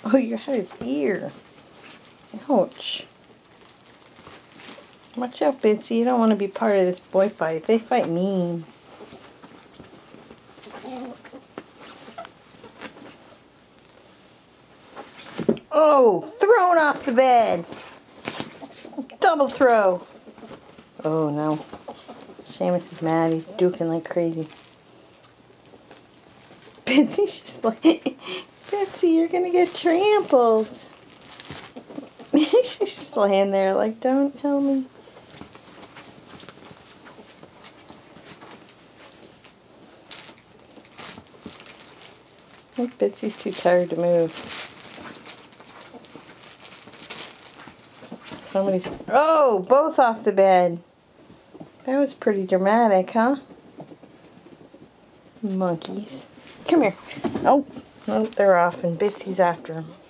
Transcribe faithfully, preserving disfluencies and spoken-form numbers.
Oh, you had his ear. Ouch. Watch out, Bitzy. You don't want to be part of this boy fight. They fight mean. Oh, thrown off the bed. Double throw. Oh, no. Séamus is mad. He's duking like crazy. Bitzy's just like, Bitzy, you're going to get trampled. She's just laying there like, don't kill me. I think Bitzy's too tired to move. Somebody's... Oh, both off the bed. That was pretty dramatic, huh? Monkeys. Come here. Oh, oh, they're off and Bitzy's after them.